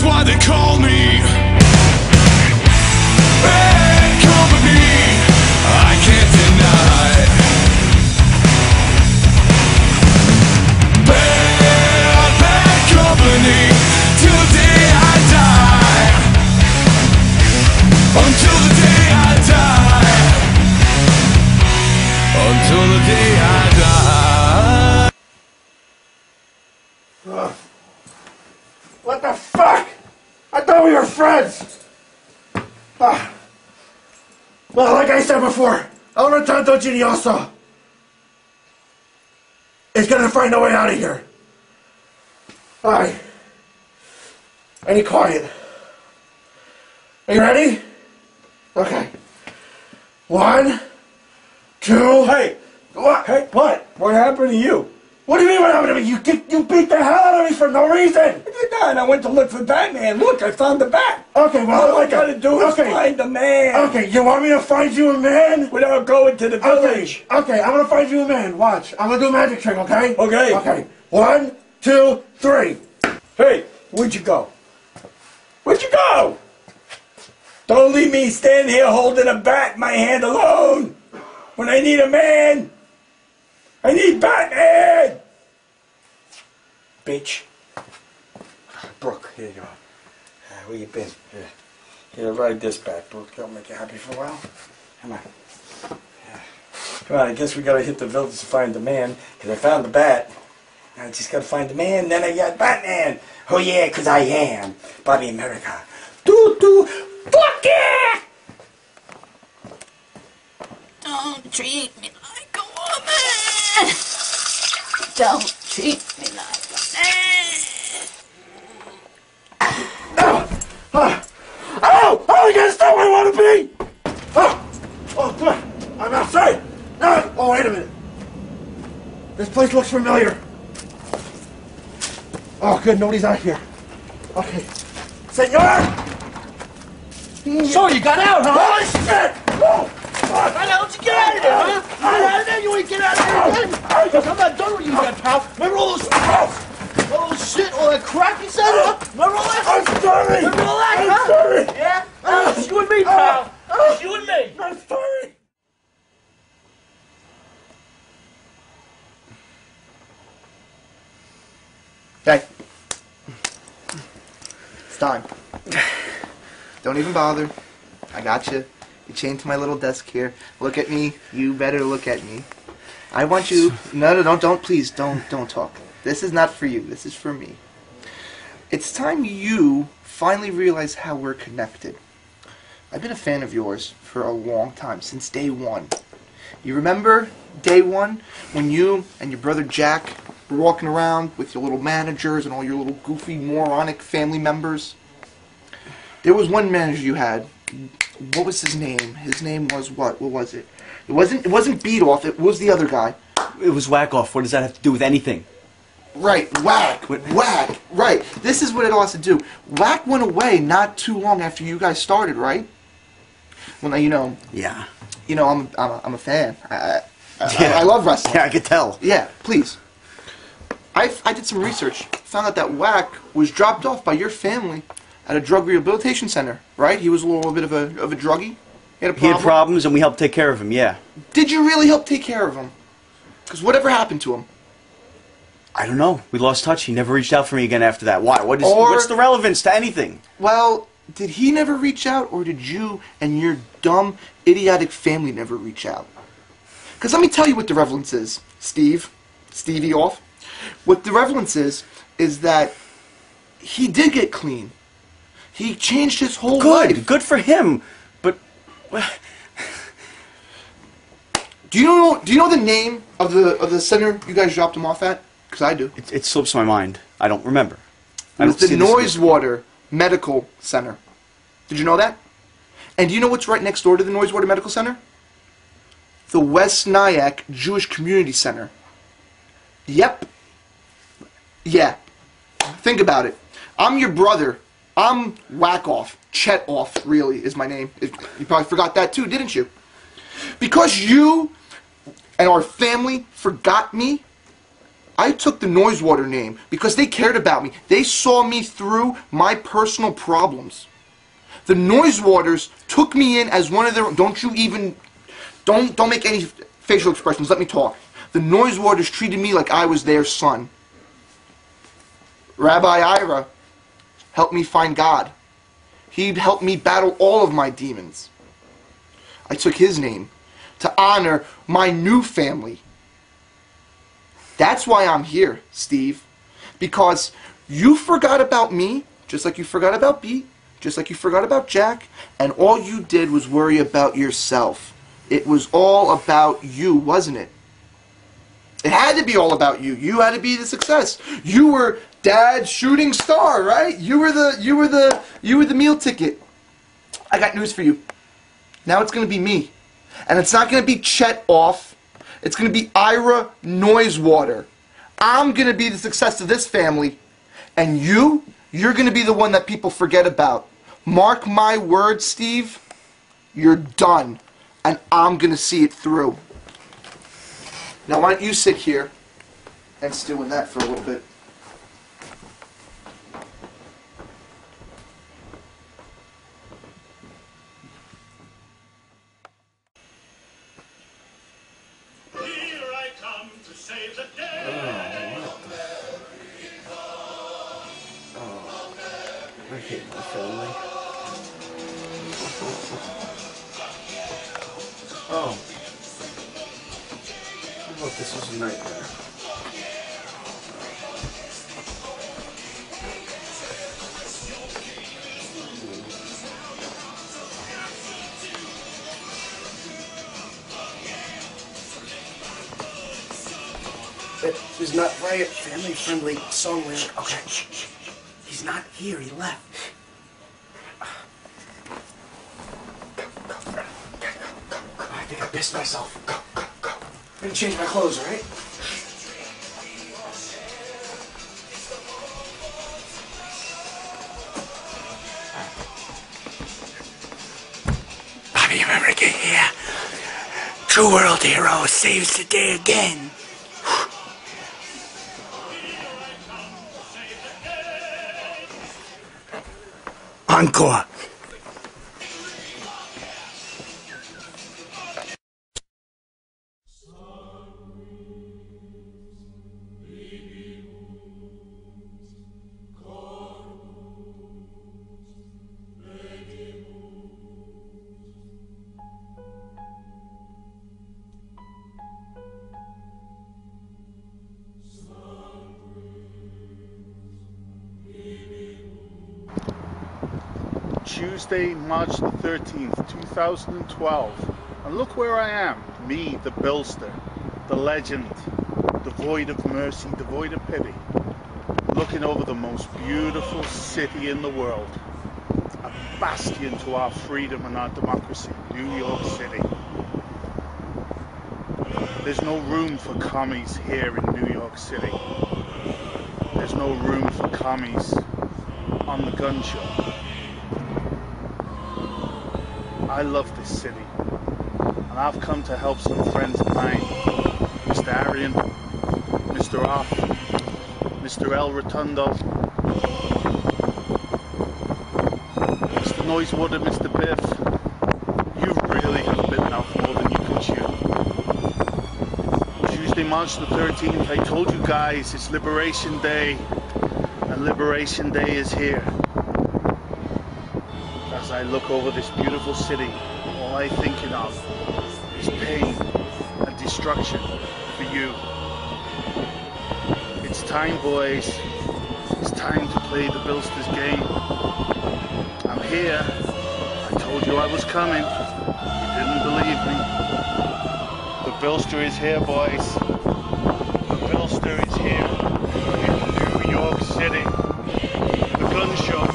why they call me bad company. I can't deny bad company till the day I die. Until the day I die. Until the day I die. What the fuck? I thought we were friends! Well, like I said before, El Rotundo Geniouso is gonna find a way out of here. Alright. I need quiet. Are you ready? Okay. 1, 2... Hey! What? Hey! What? What happened to you? What do you mean what happened to me? You beat the hell out of me for no reason! I did not, and I went to look for Batman. Look, I found the bat! Okay, well... All I gotta do is find a man! Okay, you want me to find you a man? Without going to the village! Okay, I'm gonna find you a man. Watch. I'm gonna do a magic trick, okay? Okay. Okay. 1, 2, 3. Hey, where'd you go? Where'd you go? Don't leave me standing here holding a bat in my hand alone! When I need a man! I need Batman! Bitch. Brooke, here you go. Where you been? Here, ride this back, Brooke. That'll make you happy for a while. Come on. Yeah. Come on, I guess we gotta hit the village to find the man, because I found the bat. Now I just gotta find the man, then I got Batman. Oh yeah, because I am Bobby America. Doo-doo. Fuck yeah! Don't treat me like a woman. Don't treat me like a man. Oh, you guys stop where I want to be! Oh, good. I'm outside. Oh, wait a minute. This place looks familiar. Oh, good, nobody's out here. Okay. Senor! So you got out, huh? Holy shit! Oh, fuck! How the hell did you get out of there, huh? You get out of there? You ain't get out of there again? Look, I'm not done with you yet, pal. Remember all those shit, all that crap you said, huh? Remember all that? I'm sorry! Remember all that, I'm huh? sorry! Yeah? It's you and me, pal. It's you and me. I'm sorry! Okay. It's time. Don't even bother. I got you. You chained to my little desk here. Look at me. You better look at me. I want you... No, don't, please. Don't talk. This is not for you. This is for me. It's time you finally realize how we're connected. I've been a fan of yours for a long time, since day one. You remember day one when you and your brother Jack were walking around with your little managers and all your little goofy, moronic family members? There was one manager you had. What was his name? His name was what? What was it? It wasn't Beat Off. It was the other guy. It was Whack Off. What does that have to do with anything? Right, Whack. Whack. Right. This is what it all has to do. Whack went away not too long after you guys started, right? Well, now you know. Yeah. You know, I'm a fan. I love wrestling. Yeah, I could tell. Yeah, please. I did some research. Found out that Whack was dropped off by your family at a drug rehabilitation center, right? He was a little bit of a druggie. He had a problem. He had problems, and we helped take care of him. Yeah. Did you really help take care of him? Because whatever happened to him? I don't know. We lost touch. He never reached out for me again after that. Why? What's the relevance to anything? Well, did he never reach out, or did you and your dumb, idiotic family never reach out? Because let me tell you what the relevance is, Stevie Off. What the relevance is that he did get clean. He changed his whole life. Good for him. But do you know the name of the center you guys dropped him off at? Because I do. It slips my mind. I don't remember. It was the Noisewater Medical Center. Did you know that? And do you know what's right next door to the Noisewater Medical Center? The West Nyack Jewish Community Center. Yep. Yeah. Think about it. I'm your brother. I'm Whack Off. Chet Off, really, is my name. You probably forgot that too, didn't you? Because you and our family forgot me, I took the Noisewater name because they cared about me. They saw me through my personal problems. The Noisewaters took me in as one of their... Don't make any facial expressions. Let me talk. The Noisewaters treated me like I was their son. Rabbi Ira helped me find God. He helped me battle all of my demons. I took his name to honor my new family. That's why I'm here, Steve. Because you forgot about me, just like you forgot about Pete, just like you forgot about Jack, and all you did was worry about yourself. It was all about you, wasn't it? It had to be all about you. You had to be the success. You were Dad's shooting star, right? You were the meal ticket. I got news for you. Now it's going to be me. And it's not going to be Chet Off. It's going to be Ira Noisewater. I'm going to be the success of this family. And you're going to be the one that people forget about. Mark my words, Steve. You're done. And I'm going to see it through. Now why don't you sit here and stew in that for a little bit. Save the day. I hate my family. Oh. I thought this was a nightmare. This is not very family-friendly song lyric. Okay. He's not here. He left. Go. I think I pissed myself. Go. I'm gonna change my clothes, alright? Bobby, remember to get here. True world hero saves the day again. Encore. Tuesday, March the 13th, 2012. And look where I am. Me, the Billster, the legend, devoid of mercy, devoid of pity. Looking over the most beautiful city in the world. A bastion to our freedom and our democracy, New York City. There's no room for commies here in New York City. There's no room for commies on the gun show. I love this city, and I've come to help some friends of mine. Mr. Arian, Mr. Off, Mr. L. Rotundo, Mr. Noisewater, Mr. Biff. You really have bitten off more than you can chew. Tuesday, March the 13th, I told you guys it's Liberation Day, and Liberation Day is here. As I look over this beautiful city, all I'm thinking of is pain and destruction for you. It's time, boys. It's time to play the Billsters game. I'm here. I told you I was coming. You didn't believe me. The Billster is here, boys. The Billster is here in New York City. The gun show.